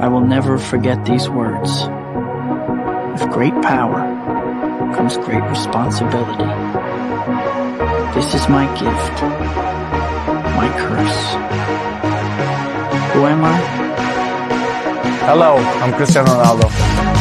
I will never forget these words. With great power comes great responsibility. This is my gift, my curse. Who am I? Hello, I'm Cristiano Ronaldo.